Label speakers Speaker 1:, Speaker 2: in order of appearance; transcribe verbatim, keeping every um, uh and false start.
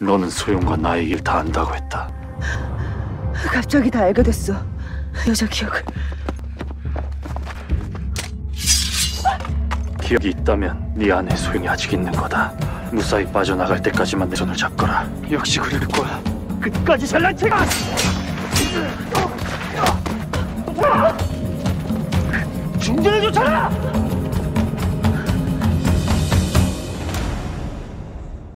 Speaker 1: 너는 소영과 나의 일 다 안다고 했다.
Speaker 2: 갑자기 다 알게 됐어. 여자 기억을.
Speaker 1: 기억이 있다면 네 안에 소영이 아직 있는 거다. 무사히 빠져나갈 때까지만 내 손을 잡거라. 역시 그럴 거야. 끝까지 잘난 체가! 중전을 쫓아라!